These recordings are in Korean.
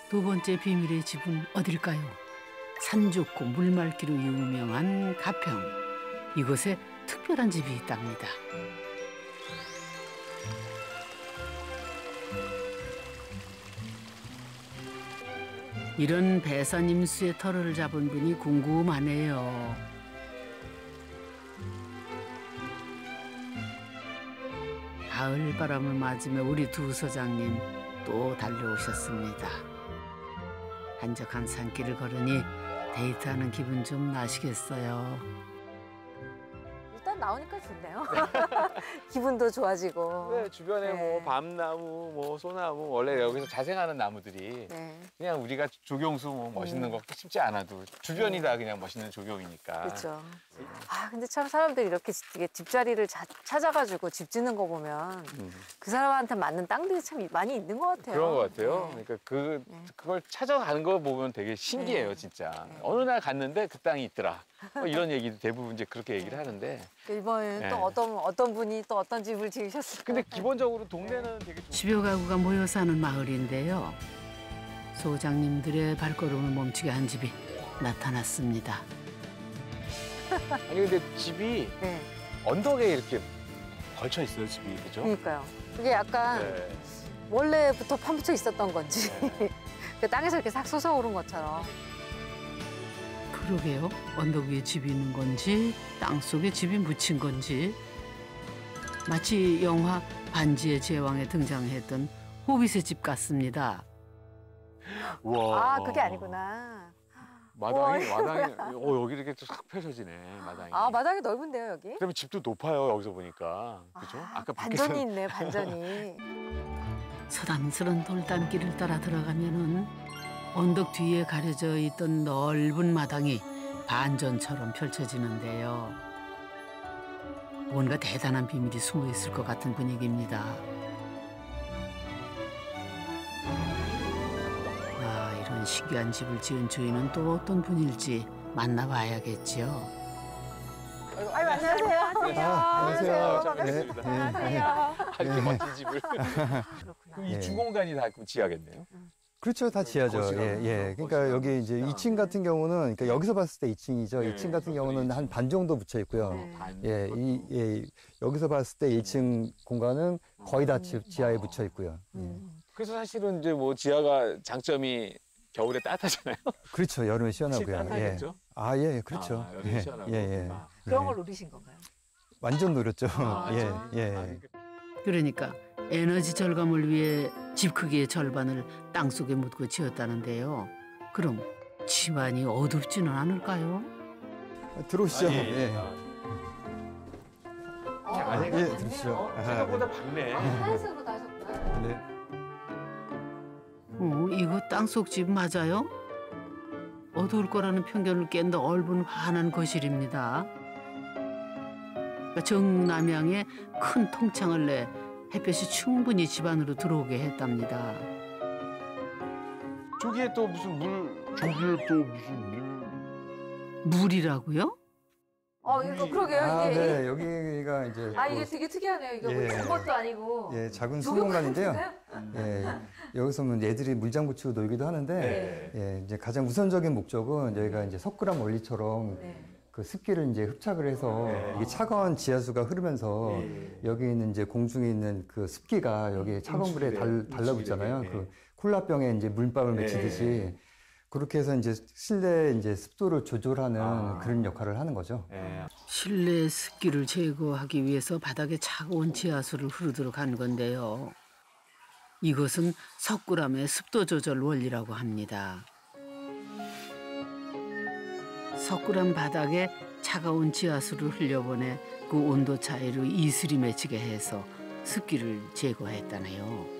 두 번째 비밀의 집은 어딜까요? 산 좋고 물 맑기로 유명한 가평. 이곳에 특별한 집이 있답니다. 이런 배산 임수의 터를 잡은 분이 궁금하네요. 가을 바람을 맞으며 우리 두 소장님 또 달려오셨습니다. 한적한 산길을 걸으니 데이트하는 기분 좀 나시겠어요. 일단 나오니까 좋네요. 기분도 좋아지고. 네, 주변에 네. 뭐 밤나무, 뭐 소나무 원래 여기서 자생하는 나무들이 네. 그냥 우리가 조경수 뭐 멋있는 거 심지 않아도 주변이 다 그냥 멋있는 조경이니까. 그렇죠. 아 근데 참 사람들이 이렇게 집자리를 찾아가지고 집 짓는 거 보면 그 사람한테 맞는 땅들이 참 많이 있는 것 같아요. 그런 것 같아요. 네. 그러니까 그걸 찾아가는 거 보면 되게 신기해요, 네. 진짜. 네. 어느 날 갔는데 그 땅이 있더라. 뭐 이런 얘기도 대부분 이제 그렇게 얘기를 하는데. 이번에는 네. 또 어떤 분이 또 어떤 집을 지으셨을까요? 근데 기본적으로 동네는 되게 좋 10여 가구가 모여 사는 마을인데요. 소장님들의 발걸음을 멈추게 한 집이 나타났습니다. 아니 근데 집이 네. 언덕에 이렇게 걸쳐 있어요, 집이. 그죠? 그러니까요. 그게 약간 네. 원래부터 파묻혀 있었던 건지 네. 그 땅에서 이렇게 싹 솟아오른 것처럼. 그러게요. 언덕 위에 집이 있는 건지 땅속에 집이 묻힌 건지 마치 영화 반지의 제왕에 등장했던 호빗의 집 같습니다. 우와. 아 그게 아니구나. 마당이 여기 이렇게 싹 펼쳐지네, 마당이. 아 마당이 넓은데요 여기? 그다음에 집도 높아요, 여기서 보니까. 그죠? 아까 밖에서 반전이 있네 반전이. 서담스런 돌담길을 따라 들어가면은 언덕 뒤에 가려져 있던 넓은 마당이 반전처럼 펼쳐지는데요. 뭔가 대단한 비밀이 숨어 있을 것 같은 분위기입니다. 아, 이런 신기한 집을 지은 주인은 또 어떤 분일지 만나봐야겠죠. 아유 안녕하세요. 안녕하세요. 반갑습니다. 네, 안녕하세요. 이렇게 멋진 집을. 그럼 이 네. 주공간이 다 지하겠네요. 그렇죠, 다 지하죠. 거실하고 예. 그러니까 거실하고 여기 이제 식당. 2층 같은 경우는, 그러니까 여기서 봤을 때 2층이죠. 네, 2층 같은 경우는 그렇죠. 한 반 정도 붙여 있고요. 네. 예, 여기서 봤을 때 1층 공간은 거의 다 지하에 붙여 있고요. 그래서 사실은 이제 뭐 지하가 장점이 겨울에 따뜻하잖아요. 그렇죠, 여름에 혹시 시원하고요. 예. 따뜻하겠죠? 아, 예, 그렇죠. 아, 여름에 시원하고. 예. 아. 그런 네. 걸 노리신 건가요? 완전 노렸죠. 아, 예. 그러니까 에너지 절감을 위해 집 크기의 절반을 땅속에 묻고 지었다는데요. 그럼 집안이 어둡지는 않을까요? 들어오시죠. 예. 안에가 예, 들으시죠. 생각보다 밝네. 하얀색으로 하셨구나. 네. 이거 땅속 집 맞아요? 어두울 거라는 편견을 깬 넓은 환한 거실입니다. 정남향에 큰 통창을 내 햇볕이 충분히 집 안으로 들어오게 했답니다. 저기에 또 무슨 물이라고요? 이거 그러게요. 아, 이게. 네, 여기가 이제. 아 이게 되게 특이하네요. 이거 예. 본 것도 아니고. 예, 작은 조경 수공간인데요. 같은데요? 예, 여기서 뭐 얘들이 물장 붙이고 놀기도 하는데, 네. 예, 이제 가장 우선적인 목적은 여기가 이제 석굴암 원리처럼 네. 그 습기를 이제 흡착을 해서 네. 이게 차가운 지하수가 흐르면서 네. 여기 있는 이제 공중에 있는 그 습기가 여기 차가운 물에 달라붙잖아요. 네. 그 콜라병에 이제 물방울 맺히듯이 그렇게 해서 이제 실내 이제 습도를 조절하는 그런 역할을 하는 거죠. 예. 실내 습기를 제거하기 위해서 바닥에 차가운 지하수를 흐르도록 한 건데요. 이것은 석굴암의 습도 조절 원리라고 합니다. 석굴암 바닥에 차가운 지하수를 흘려보내 그 온도 차이로 이슬이 맺히게 해서 습기를 제거했다네요.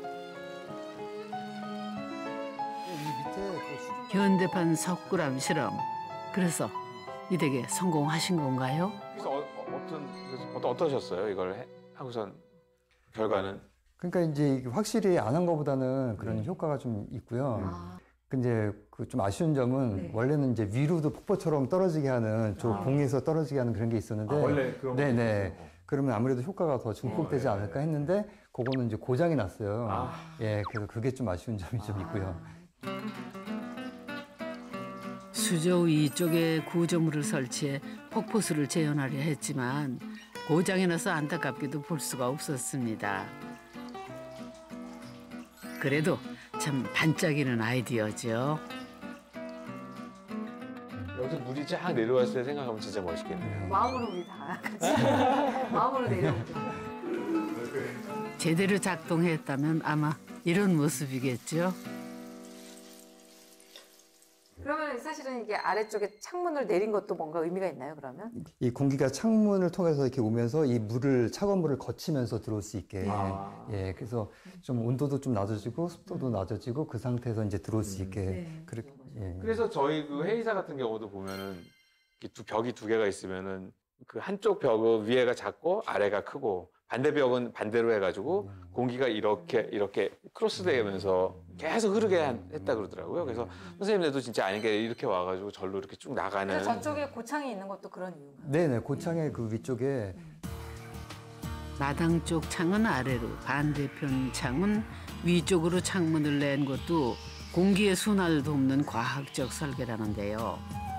이 밑에 그 현대판 석굴암 실험. 그래서 이 댁에 성공하신 건가요? 그래서 어떠셨어요? 이걸 하고선 결과는? 그러니까 이제 이게 확실히 안 한 것보다는 그런 효과가 좀 있고요. 근데 그 좀 아쉬운 점은 원래는 이제 위로도 폭포처럼 떨어지게 하는 저 공에서 떨어지게 하는 그런 게 있었는데 원래 그런 거 네네. 그러면 아무래도 효과가 더 증폭되지 않을까 했는데 그거는 이제 고장이 났어요. 예, 그래서 그게 좀 아쉬운 점이 좀 있고요. 수저 위쪽에 구조물을 설치해 폭포수를 재현하려 했지만 고장이 나서 안타깝게도 볼 수가 없었습니다. 그래도 참 반짝이는 아이디어죠. 여기서 물이 쫙 내려왔을 때 생각하면 진짜 멋있겠네요. 마음으로 우리 다 같이 마음으로 내려오죠. 제대로 작동했다면 아마 이런 모습이겠죠. 그러면 사실은 이게 아래쪽에 창문을 내린 것도 뭔가 의미가 있나요, 그러면? 이 공기가 창문을 통해서 이렇게 오면서 이 물을 차가운 물을 거치면서 들어올 수 있게 예 그래서 좀 온도도 좀 낮아지고 습도도 낮아지고 그 상태에서 이제 들어올 수 있게 그렇게 예. 그래서 저희 그 회의사 같은 경우도 보면은 이렇게 벽이 두 개가 있으면은 그 한쪽 벽은 위에가 작고 아래가 크고 반대 벽은 반대로 해가지고 공기가 이렇게 크로스되면서 계속 흐르게 했다 그러더라고요. 그래서 선생님들도 진짜 아니게 이렇게 와가지고 절로 이렇게 쭉 나가는. 그래서 저쪽에 고창이 있는 것도 그런 이유인가요? 네네 고창의 그 위쪽에 마당 쪽 창은 아래로 반대편 창은 위쪽으로 창문을 낸 것도 공기의 순환을 돕는 과학적 설계라는데요.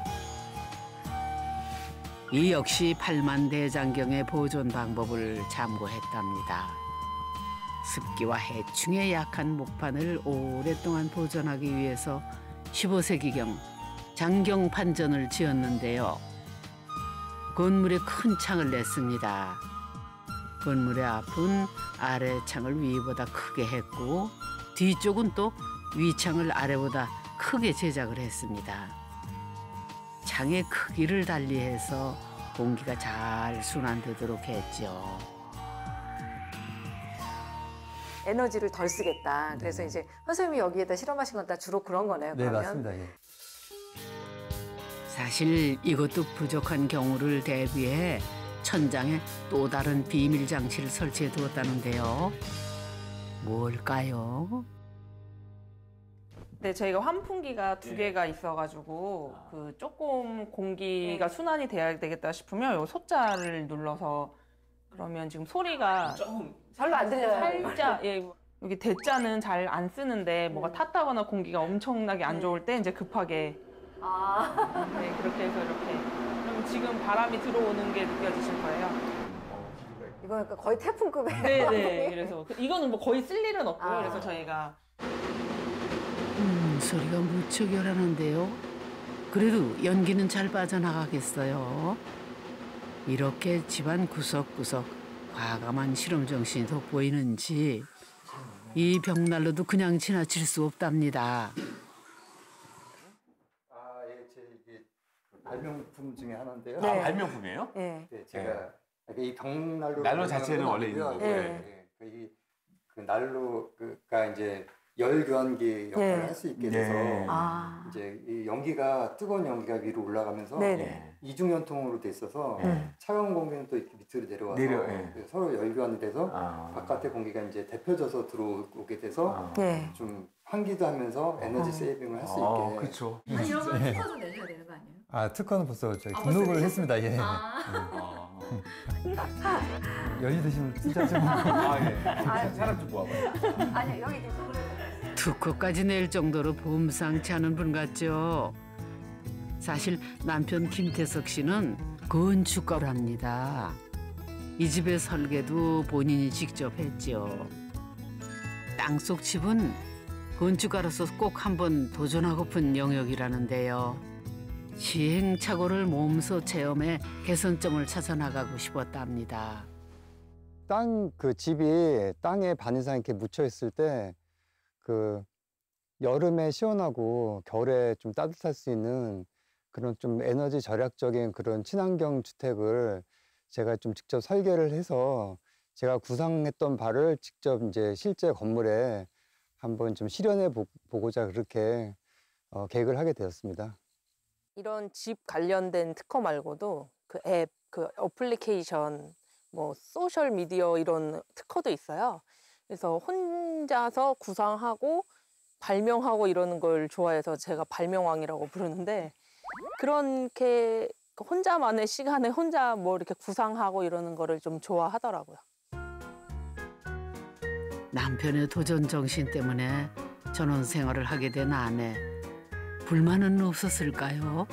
이 역시 팔만대장경의 보존 방법을 참고했답니다. 습기와 해충에 약한 목판을 오랫동안 보존하기 위해서 15세기경 장경판전을 지었는데요. 건물에 큰 창을 냈습니다. 건물의 앞은 아래 창을 위보다 크게 했고 뒤쪽은 또 위창을 아래보다 크게 제작을 했습니다. 창의 크기를 달리해서 공기가 잘 순환되도록 했죠. 에너지를 덜 쓰겠다. 그래서 이제 선생님이 여기에다 실험하신 건 다 주로 그런 거네요. 네 그러면? 맞습니다. 예. 사실 이것도 부족한 경우를 대비해 천장에 또 다른 비밀 장치를 설치해 두었다는데요. 뭘까요? 네, 저희가 환풍기가 두 개가 있어가지고 그 조금 공기가 순환이 돼야 되겠다 싶으면 요 소자를 눌러서 그러면 지금 소리가 별로 안 들려요. 살짝 예, 여기 대자는 잘 안 쓰는데 뭐가 탔다거나 공기가 엄청나게 안 좋을 때 이제 급하게 네, 그렇게 해서 이렇게 그러면 지금 바람이 들어오는 게 느껴지실 거예요. 이거 그러니까 거의 태풍급이에요. 네네. 그래서 이거는 뭐 거의 쓸 일은 없고요. 아. 그래서 저희가 소리가 무척 열하는데요. 그래도 연기는 잘 빠져나가겠어요. 이렇게 집안 구석구석 과감한 실험 정신이 돋보이는지 이 벽난로도 그냥 지나칠 수 없답니다. 예, 제 이게 발명품 중에 하나인데요. 네. 발명품이에요? 네. 네, 제가 이 벽난로 난로 자체는 원래 있는 거고요. 네. 그 난로가 이제 열 교환기 역할을 네. 할 수 있게 돼서 네. 이제 이 연기가 뜨거운 연기가 위로 올라가면서 네네. 이중연통으로 돼 있어서 차가운 공기는 또 이렇게 밑으로 내려와서 서로 열 교환이 돼서 바깥의 공기가 이제 데펴져서 들어오게 돼서 네. 좀 환기도 하면서 에너지 세이빙을 할 수 있게. 그렇죠. 이런 건 특허 좀 내셔야 되는 거 아니에요? 아 특허는 벌써 저희 등록을 했습니다. 예. 연이 드시면 진짜 좀. 사람 좀 모아봐요. 아니요, 여기 등록을 해요. 특허까지 낼 정도로 범상치 않은 분 같죠. 사실 남편 김태석 씨는 건축가랍니다. 이 집의 설계도 본인이 직접 했죠. 땅속 집은 건축가로서 꼭 한번 도전하고픈 영역이라는데요. 시행착오를 몸소 체험해 개선점을 찾아나가고 싶었답니다. 그 집이 땅에 반 이상 이렇게 묻혀 있을 때 그 여름에 시원하고 겨울에 좀 따뜻할 수 있는 그런 좀 에너지 절약적인 그런 친환경 주택을 제가 좀 직접 설계를 해서 제가 구상했던 바를 직접 이제 실제 건물에 한번 좀 실현해 보고자 그렇게 계획을 하게 되었습니다. 이런 집 관련된 특허 말고도 그 앱, 그 어플리케이션, 뭐 소셜 미디어 이런 특허도 있어요. 그래서 혼자서 구상하고 발명하고 이러는 걸 좋아해서 제가 발명왕이라고 부르는데 그렇게 혼자만의 시간에 혼자 뭐 이렇게 구상하고 이러는 거를 좀 좋아하더라고요. 남편의 도전 정신 때문에 전원 생활을 하게 된 아내. 불만은 없었을까요?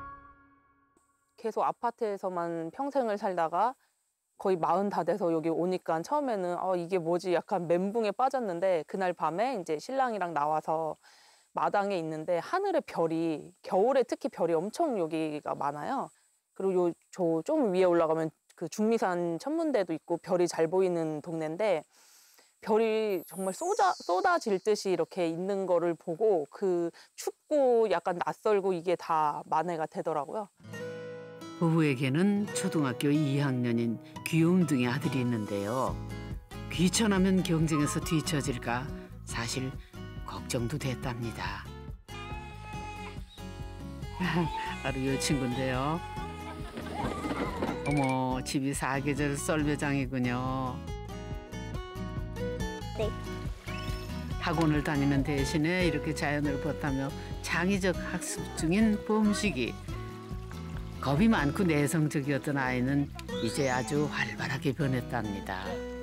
계속 아파트에서만 평생을 살다가 거의 40 다 돼서 여기 오니까 처음에는 이게 뭐지 약간 멘붕에 빠졌는데, 그날 밤에 이제 신랑이랑 나와서 마당에 있는데 하늘에 별이, 겨울에 특히 별이 엄청 여기가 많아요. 그리고 저 좀 위에 올라가면 그 중미산 천문대도 있고 별이 잘 보이는 동네인데, 별이 정말 쏟아질 듯이 이렇게 있는 거를 보고 그 춥고 약간 낯설고 이게 다 만회가 되더라고요. 부부에게는 초등학교 2학년인 귀염둥이 아들이 있는데요. 귀천하면 경쟁에서 뒤처질까 사실 걱정도 됐답니다. 바로 이 친구인데요. 어머, 집이 사계절 썰매장이군요. 네. 학원을 다니는 대신에 이렇게 자연을 보타며 창의적 학습 중인 봄식이. 겁이 많고 내성적이었던 아이는 이제 아주 활발하게 변했답니다.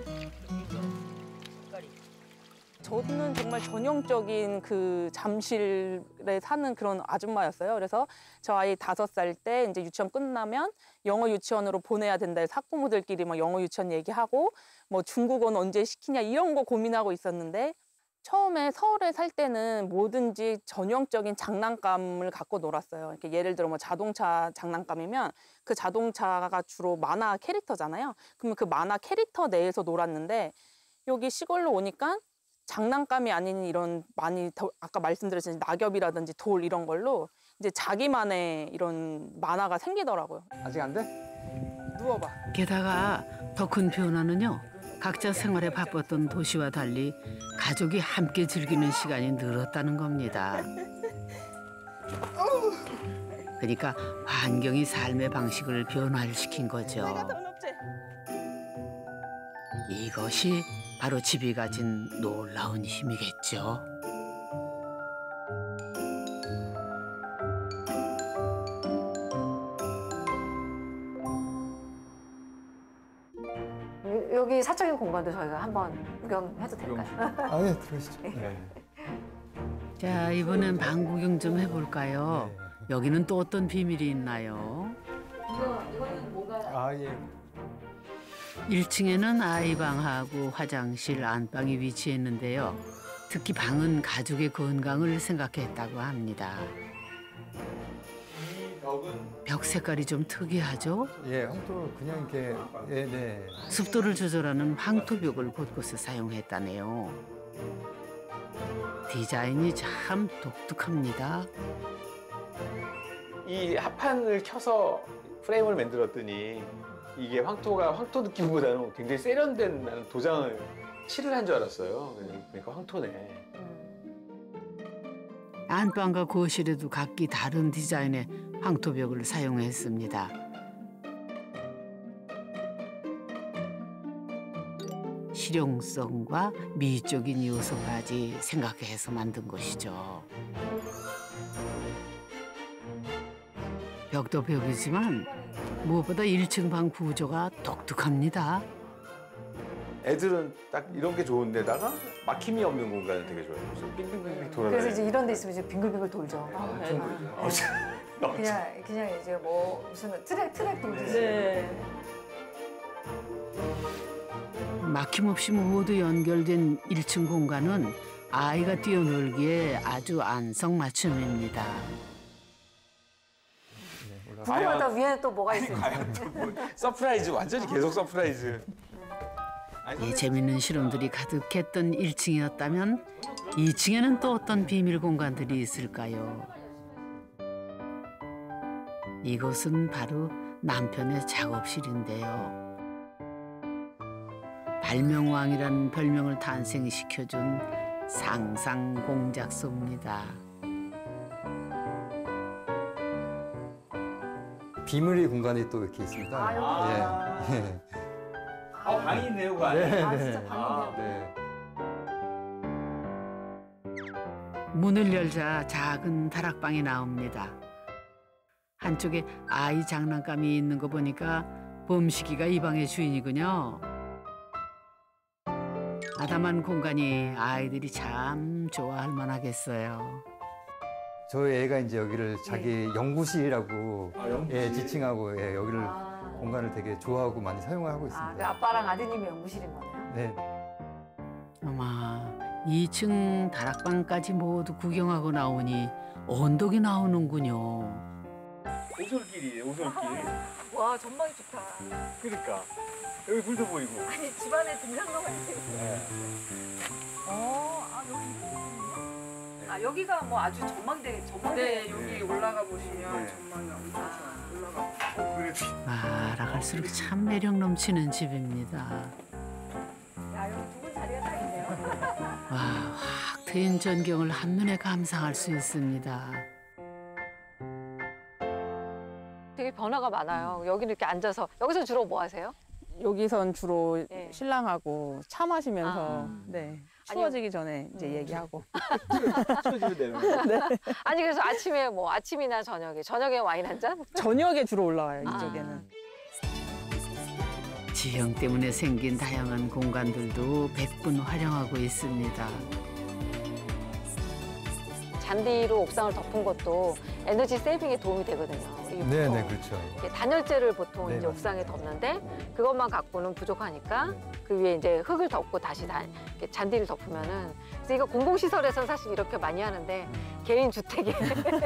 저는 정말 전형적인 그 잠실에 사는 그런 아줌마였어요. 그래서 저 아이 5살 때 이제 유치원 끝나면 영어 유치원으로 보내야 된다 해서 학부모들끼리 막 영어 유치원 얘기하고 뭐 중국어는 언제 시키냐 이런 거 고민하고 있었는데, 처음에 서울에 살 때는 뭐든지 전형적인 장난감을 갖고 놀았어요. 이렇게 예를 들어 뭐 자동차 장난감이면 그 자동차가 주로 만화 캐릭터잖아요. 그러면 그 만화 캐릭터 내에서 놀았는데, 여기 시골로 오니까 장난감이 아닌 이런 아까 말씀드렸듯이 낙엽이라든지 돌 이런 걸로 이제 자기만의 이런 만화가 생기더라고요. 아직 안 돼? 누워봐. 게다가 더 큰 변화는요. 각자 생활에 바빴던 도시와 달리 가족이 함께 즐기는 시간이 늘었다는 겁니다. 그러니까 환경이 삶의 방식을 변화시킨 거죠. 이것이 바로 집이 가진 놀라운 힘이겠죠. 여기 사적인 공간도 저희가 한번 구경해도 될까요? 아, 예, 들어오시죠. 네. 자, 이번엔 방 구경 좀 해볼까요? 여기는 또 어떤 비밀이 있나요? 이거는 뭔가 아, 예. 1층에는 아이방하고 화장실, 안방이 위치했는데요. 특히 방은 가족의 건강을 생각했다고 합니다. 이 벽은 벽 색깔이 좀 특이하죠? 예, 황토를 그냥 이렇게, 예, 네. 습도를 조절하는 황토벽을 곳곳에 사용했다네요. 디자인이 참 독특합니다. 이 합판을 켜서 프레임을 만들었더니 이게 황토 느낌보다는 굉장히 세련된, 나는 도장을 칠을 한 줄 알았어요. 그러니까 황토네. 안방과 거실에도 각기 다른 디자인의 황토벽을 사용했습니다. 실용성과 미적인 요소까지 생각해서 만든 것이죠. 벽도 벽이지만 무엇보다 1층 방 구조가 독특합니다. 애들은 딱 이런 게 좋은데다가 막힘이 없는 공간은 되게 좋아요. 그래서 빙빙빙빙 돌아다니는. 그래서 이제 이런 데 있으면 이제 빙글빙글 돌죠. 엄청 돌죠. 그냥 이제 뭐 무슨 트랙 돌듯이. 네. 막힘없이 모두 연결된 1층 공간은 아이가 뛰어놀기에 아주 안성맞춤입니다. 궁금하다. 위에는 또 뭐가 있을지. 서프라이즈, 완전히 계속 서프라이즈. 이 재밌는 실험들이 가득했던 1층이었다면 2층에는 또 어떤 비밀 공간들이 있을까요? 이곳은 바로 남편의 작업실인데요. 발명왕이라는 별명을 탄생시켜준 상상 공작소입니다. 비밀의 공간이 또 이렇게 있습니다. 아, 여기. 예. 예. 방이 있네요, 그 안에. 아, 진짜 방이네요. 네. 문을 열자 작은 다락방이 나옵니다. 한쪽에 아이 장난감이 있는 거 보니까 봄식이가 이 방의 주인이군요. 아담한 공간이 아이들이 참 좋아할 만하겠어요. 저희 애가 이제 여기를 자기 연구실이라고 예, 지칭하고 예, 여기를 공간을 되게 좋아하고 많이 사용을 하고 그 있습니다. 아빠랑 아드님의 연구실인 거네요. 네. 어마, 2층 다락방까지 모두 구경하고 나오니 언덕이 나오는군요. 오솔길이에요, 오솔길. 와 전망이 좋다. 그러니까 여기 물도 보이고. 아니 집안에 등산로가 있어요. 여기가 뭐 아주 전망대. 네, 여기 올라가 보시면 네. 전망이 엄청 좋아요. 올라가. 알아갈수록 참 매력 넘치는 집입니다. 야 여기 두 분 자리가 딱 있네요. 와, 확 트인 전경을 한눈에 감상할 수 있습니다. 되게 변화가 많아요. 여기는 이렇게 앉아서 여기서 주로 뭐 하세요? 여기선 주로 네. 신랑하고 차 마시면서 아. 네. 추워지기 전에 이제 얘기하고. 추워지면 되는 거예요. 아니 그래서 아침에 뭐 아침이나 저녁에 와인 한 잔? 저녁에 주로 올라와요, 아. 이쪽에는. 지형 때문에 생긴 다양한 공간들도 백분 활용하고 있습니다. 잔디로 옥상을 덮은 것도 에너지 세이빙에 도움이 되거든요. 우리 네, 보통 네, 그렇죠. 이렇게 단열재를 보통 네, 이제 맞습니다. 옥상에 덮는데 그것만 갖고는 부족하니까 그 위에 이제 흙을 덮고 다시 이렇게 잔디를 덮으면은 그래서 이거 공공시설에서는 사실 이렇게 많이 하는데 개인 주택에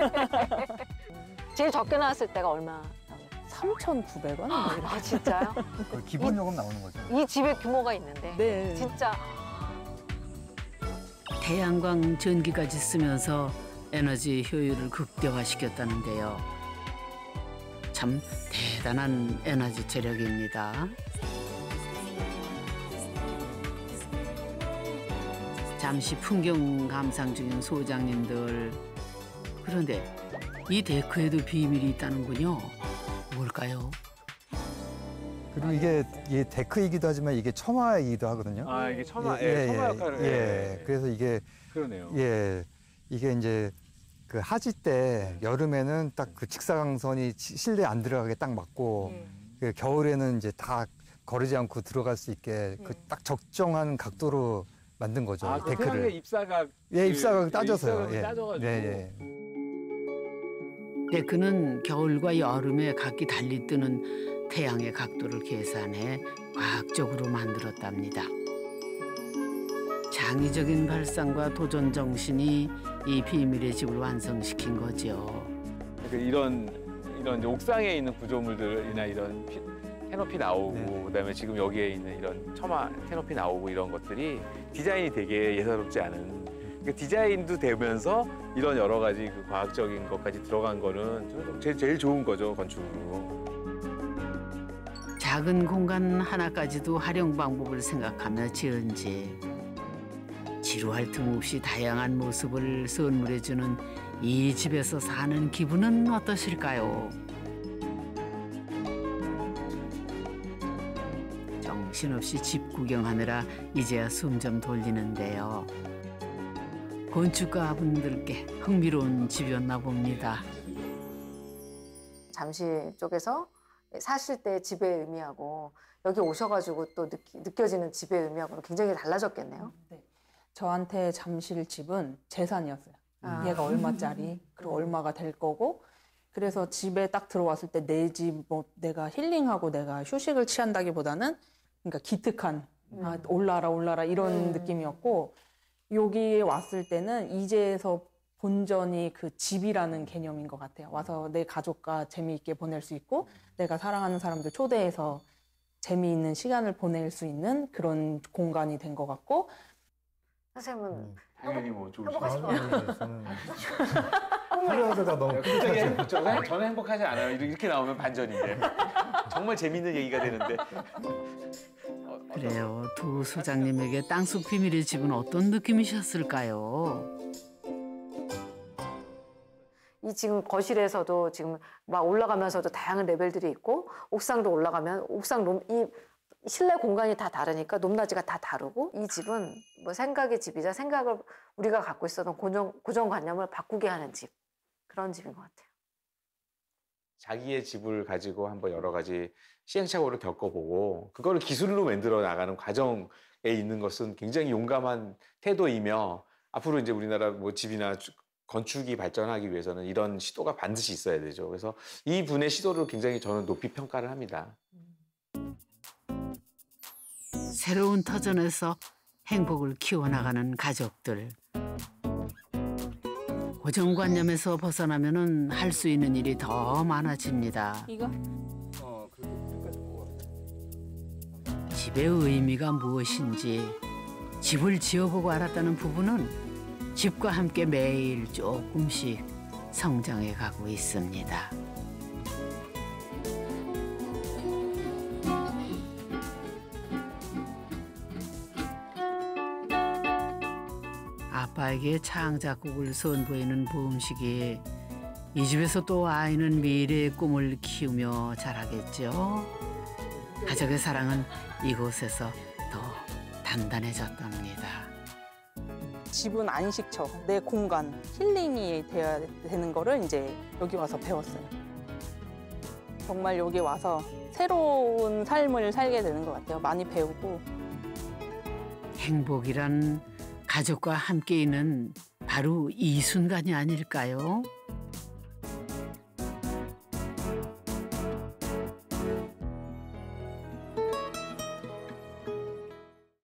제일 적게 나왔을 때가 얼마 나와요? 3,900원? 아 진짜요? 그 기본 요금 나오는 거죠. 이 집에 규모가 있는데 네. 진짜 태양광 전기까지 쓰면서 에너지 효율을 극대화시켰다는데요. 참 대단한 에너지 절약입니다. 잠시 풍경 감상 중인 소장님들. 그런데 이 데크에도 비밀이 있다는군요. 뭘까요? 그리고 이게 데크이기도 하지만 이게 처마이기도 하거든요. 아 이게 처마 역할을. 예. 그래서 이게 그러네요. 예, 이게 이제 그 하지 때 여름에는 딱 그 직사광선이 실내에 안 들어가게 딱 맞고 그 겨울에는 이제 다 거르지 않고 들어갈 수 있게 그 딱 적정한 각도로 만든 거죠. 아, 그 태양의 데크를. 입사각. 예, 입사각 따져서요. 입사각을 따져가지고. 네, 데크는 겨울과 여름에 각기 달리 뜨는 태양의 각도를 계산해 과학적으로 만들었답니다. 창의적인 발상과 도전 정신이 이 비밀의 집을 완성시킨 거죠. 이런 이제 옥상에 있는 구조물들이나 이런 캐노피 나오고 네. 그다음에 지금 여기에 있는 이런 처마 캐노피 나오고 이런 것들이 디자인이 되게 예사롭지 않은. 그러니까 디자인도 되면서 이런 여러 가지 그 과학적인 것까지 들어간 거는 제일 좋은 거죠, 건축으로. 작은 공간 하나까지도 활용 방법을 생각하며 지은 집. 지루할 틈 없이 다양한 모습을 선물해주는 이 집에서 사는 기분은 어떠실까요? 정신없이 집 구경하느라 이제야 숨 좀 돌리는데요. 건축가분들께 흥미로운 집이었나 봅니다. 잠시 쪽에서 사실 때 집의 의미하고 여기 오셔가지고 또 느껴지는 집의 의미하고는 굉장히 달라졌겠네요. 네. 저한테 잠실 집은 재산이었어요. 아. 얘가 얼마짜리, 그리고 얼마가 될 거고. 그래서 집에 딱 들어왔을 때 내 집, 뭐 내가 힐링하고 내가 휴식을 취한다기보다는 그러니까 기특한, 아, 올라라 이런 느낌이었고, 여기에 왔을 때는 이제서 본전이 그 집이라는 개념인 것 같아요. 와서 내 가족과 재미있게 보낼 수 있고, 내가 사랑하는 사람들 초대해서 재미있는 시간을 보낼 수 있는 그런 공간이 된 것 같고, 선생님은 당연히 뭐 좋으시죠. 행복하실 것 같아요. 저는 하루하루가 너무 굉장히 행복하죠. 저는 행복하지 않아요. 이렇게 나오면 반전인데. 정말 재밌는 얘기가 되는데. 그래요. 두 소장님에게 땅속 비밀의 집은 어떤 느낌이셨을까요? 이 지금 거실에서도 지금 막 올라가면서도 다양한 레벨들이 있고 옥상도 올라가면 이 실내 공간이 다 다르니까 높낮이가 다 다르고 이 집은 뭐 생각의 집이자 생각을 우리가 갖고 있었던 고정관념을 바꾸게 하는 집 그런 집인 것 같아요. 자기의 집을 가지고 한번 여러 가지 시행착오를 겪어보고 그거를 기술로 만들어 나가는 과정 있는 것은 굉장히 용감한 태도이며 앞으로 이제 우리나라 뭐 집이나 건축이 발전하기 위해서는 이런 시도가 반드시 있어야 되죠. 그래서 이 분의 시도를 굉장히 저는 높이 평가를 합니다. 새로운 터전에서 행복을 키워나가는 가족들. 고정관념에서 벗어나면은 할 수 있는 일이 더 많아집니다. 이거? 집의 의미가 무엇인지 집을 지어보고 알았다는 부부는 집과 함께 매일 조금씩 성장해 가고 있습니다. 아빠에게 창작곡을 선보이는 보험식이 이 집에서 또 아이는 미래의 꿈을 키우며 자라겠죠. 가족의 사랑은 이곳에서 더 단단해졌답니다. 집은 안식처, 내 공간, 힐링이 돼야 되는 거를 이제 여기 와서 배웠어요. 정말 여기 와서 새로운 삶을 살게 되는 것 같아요. 많이 배우고. 행복이란 가족과 함께 있는 바로 이 순간이 아닐까요?